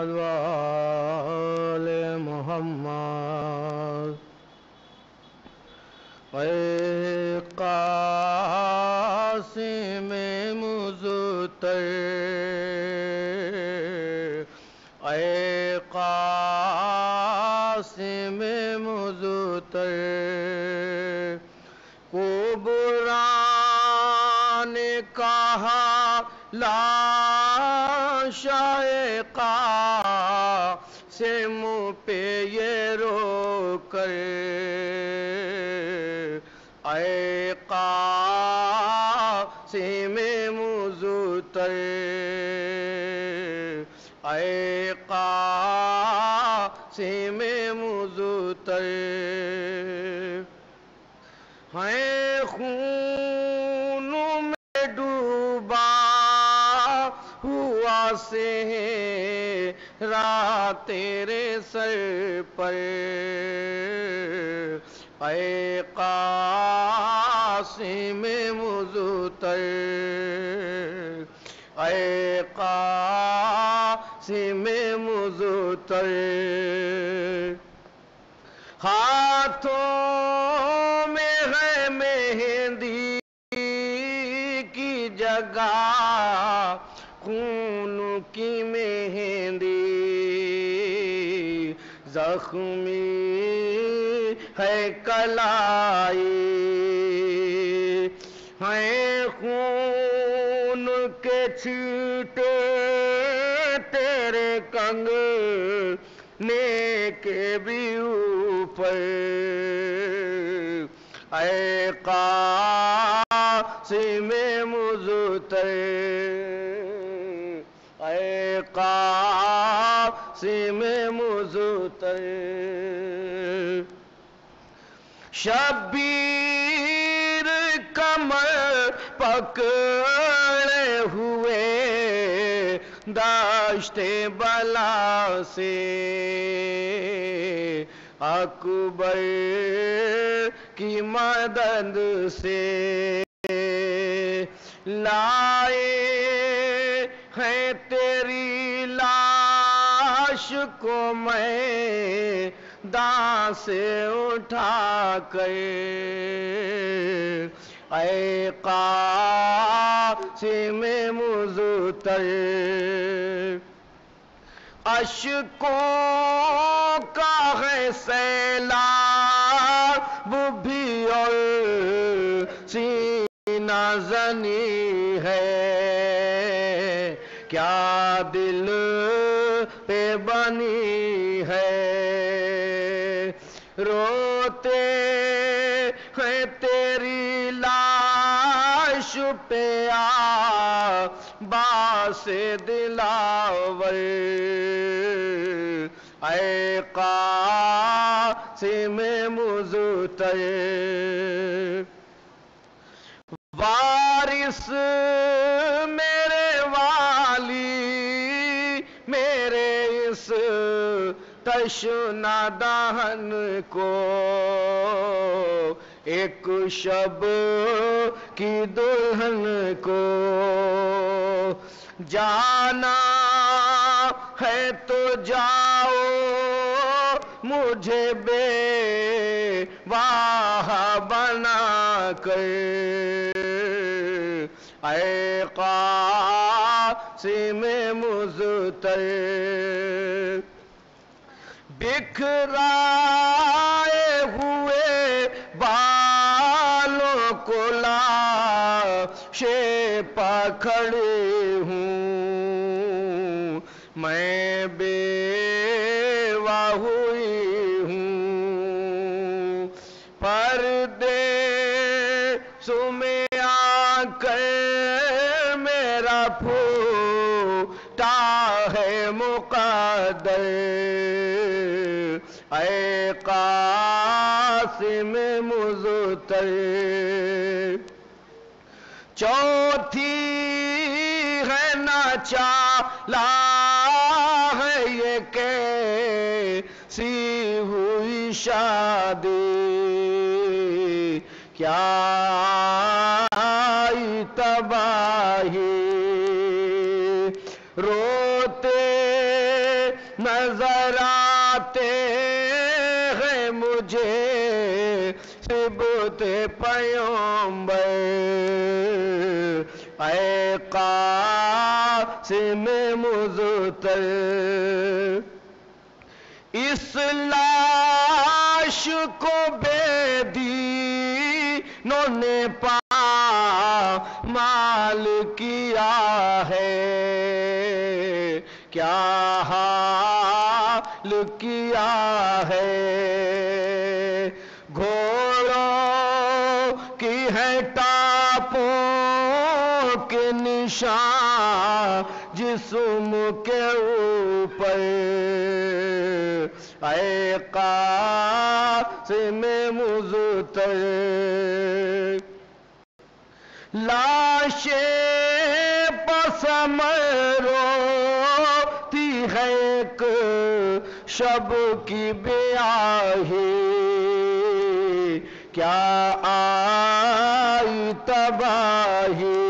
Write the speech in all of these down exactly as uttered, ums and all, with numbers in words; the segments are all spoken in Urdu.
محمد وآل محمد اے قاسم مظتر اے قاسم مظتر کبریٰ نے کہا لا شائقہ قاسم پہ یہ رو کر اے قاسم مظتر اے قاسم مظتر ہے خون میں ڈوبا ہوا سہرا تیرے سر پر اے قاسم مظتر اے قاسم مظتر ہاتھوں میں ہے مہندی کی جگہ خون کی مہندی زخمی ہے کلائی ہے خون کے چھینٹے تیرے کنگنے کے بھی اوپر اے قاسم مظتر اے قاسم مظتر شبیر کمر پکڑے ہوئے داشت بلا سے اکبر کی مدد سے لائے ہیں تیری لاش کو میں داں سے اٹھا کر اے قاسم مظتر اشکوں کا ہے سیلاب بھی اور سینہ زنی ہے کیا دل پہ بنی ہے روتے ہیں تیری لاش پہ عباس دلاور اے قاسم مظتر وارث میرے والی میرے اس تشنہ دہن کو ایک شب کی دلہن کو جانا ہے تو جاؤ مجھے بے واہ بنا کر اے قاسم مظتر بکھرائے ہوئے بالوں کو لاشے پکڑے ہوں میں بیوہ ہوئی ہوں پردے سمیں آ کر میرا پھوٹا ہے مقدر اے قاسم مظتر چوتھی ہے ناچالا ہے یہ کیسی ہوئی شادی کیا آئی تباہی روتے نظر آتے ہیں مجھے صبت پیغمبر، اے قاسم مظہر، اس لاش کو بے دینوں نے پامال کیا ہے، کیا حال کیا ہے، گھوڑوں کی ہے ٹاپوں کے نشان جسم کے اوپر، اے قاسم مظہر، لاشیں پسمر روتی ہے ایک شب کی بیاہی، کیا آئی تباہی،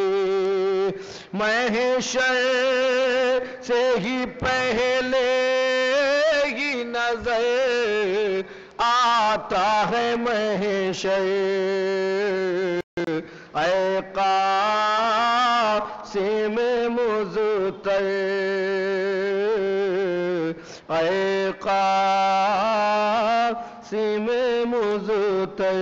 محشر سے ہی پہلے ہی نظر آتا ہے محشر، اے قاسم مظہر، اے قاسم مظہر،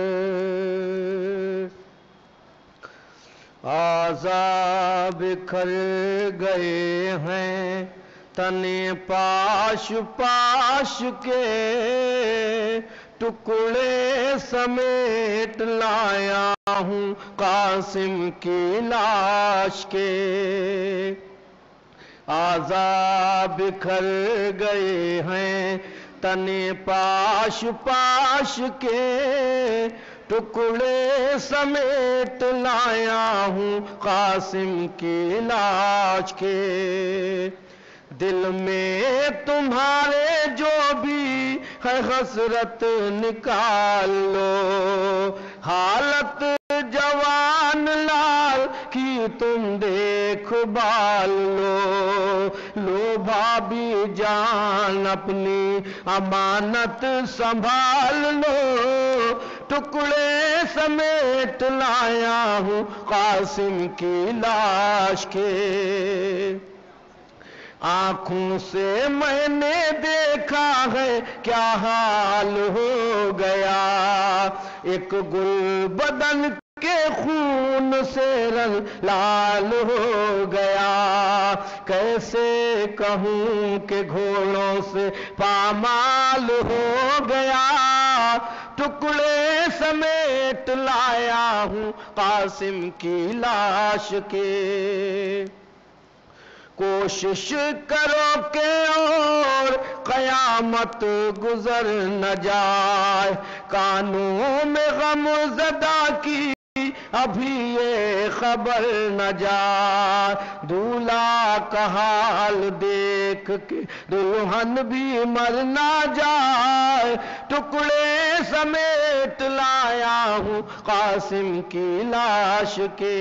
اعضاء بکھر گئے ہیں تنے پاش پاش کے، ٹکڑے سمیٹ لایا ہوں قاسم کی لاش کے، اعضاء بکھر گئے ہیں تنے پاش پاش کے، ٹکڑے سمیٹ لایا ہوں قاسم کی لاش کے، دل میں تمہارے جو بھی ہے حسرت نکال لو، حالت جوان لال کی تم دیکھ بال لو، لو بھابی جان اپنی امانت سنبھال لو، ٹکڑے سمیٹ لایا ہوں قاسم کی لاش کے، آنکھوں سے میں نے دیکھا ہے کیا حال ہو گیا، ایک گل بدن کے خون سے رنگ لال ہو گیا، کیسے کہوں کہ گھوڑوں سے پامال ہو گیا، ٹکڑے سمیٹ لایا ہوں قاسم کی لاش کے، کوشش کرو کہ اور قیامت گزر نہ جائے، کانوں میں غم زدہ کی ابھی یہ خبر نہ جائے، دولہا کا حال دیکھ کے دلہن بھی مر نہ جائے، ٹکڑے سمیٹ لایا ہوں قاسم کی لاش کے،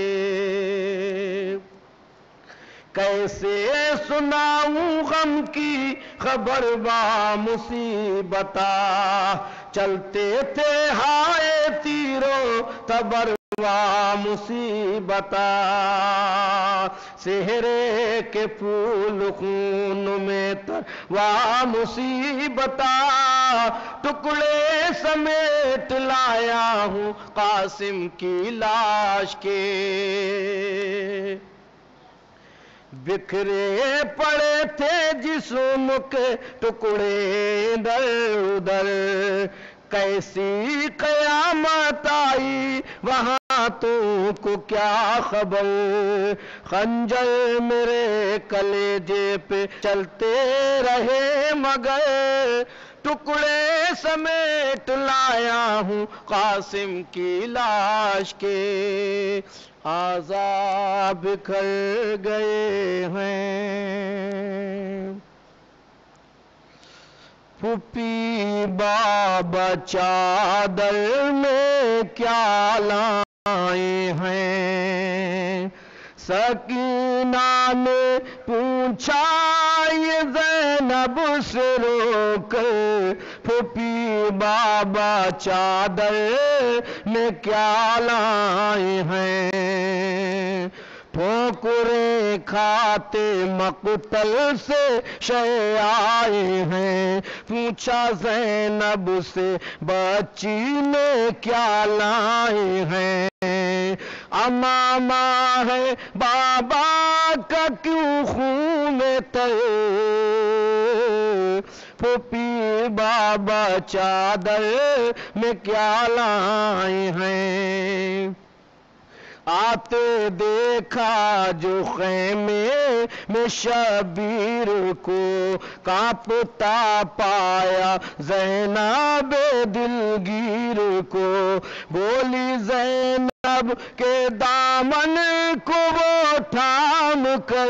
کیسے سناؤں غم کی خبر با مصیبتا، چلتے تھے ہائے تیرو تبر با مصیبتا، سہرے کے پھول خون میں تر وا مصیبتا، ٹکڑے سمیٹ لایا ہوں قاسم کی لاش کے، بکھرے پڑے تھے جسم کے ٹکڑے ادھر ادھر، کیسی قیامت آئی وہاں تو کو کیا خبر، خنجر میرے کلیجے پہ چلتے رہے مگر، ٹکڑے سمیٹ لایا ہوں قاسم کی لاش کے، اعضاء بکھر گئے ہیں، پھوپھی بابا چادر میں کیا لائے ہیں، سکینہ نے پوچھا یہ زینب سے رو کر پھوپھی بابا چادر میں کیا لائے ہیں؟ ٹھوکریں کھاتے مقتل سے شہ آئے ہیں، پوچھا زینب سے بچی میں کیا لائے ہیں؟ امامہ ہے بابا کا کیوں خون تر، پھوپھی بابا چادر میں کیا لائے ہیں؟ آتے دیکھا جو خیمے میں شبیر کو، کانپتا پایا زینب دلگیر کو، بولی زینب کے دامن کو وہ تھام کر،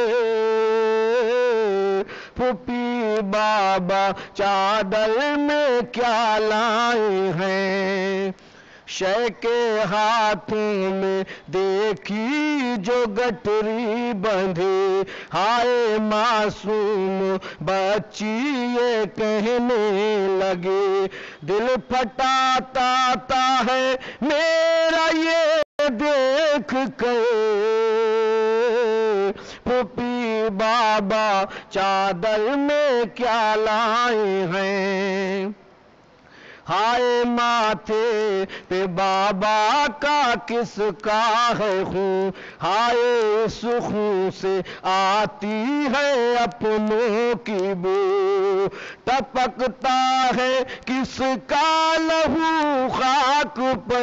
پھوپھی بابا چادر میں کیا لائے ہیں؟ شے کے ہاتھوں میں دیکھی جو گٹری بندھی، ہائے معصوم بچی یہ کہنے لگے، دل پھٹاتا تا ہے میرا یہ دیکھ کر، پھوپھی بابا چادر میں کیا لائے ہیں؟ ہائے ماتھے پہ بابا کا کس کا ہے خون، ہائے اس خون سے آتی ہے اپنوں کی بو، ٹپکتا ہے کس کا لہو خاک پہ،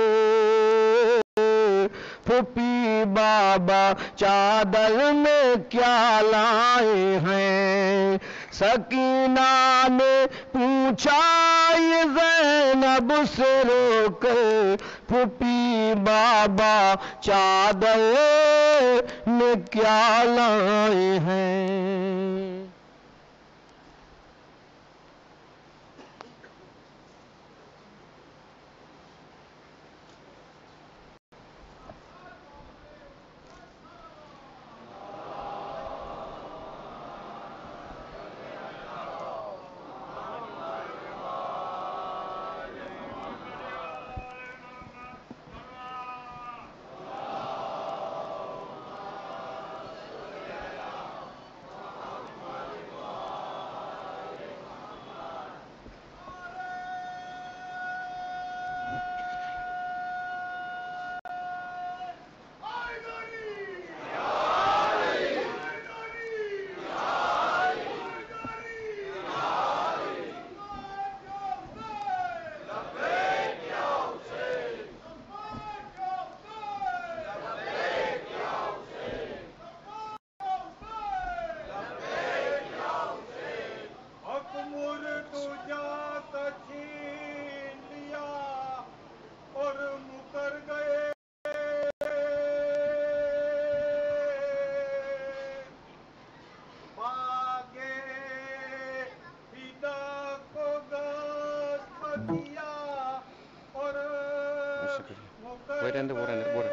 پھوپھی بابا چادر میں کیا لائے ہیں؟ سکینہ نے پوچھا یہ زینب سے رو کر، پھوپھی بابا چادر میں کیا لائے ہیں؟ Wait and wait and wait.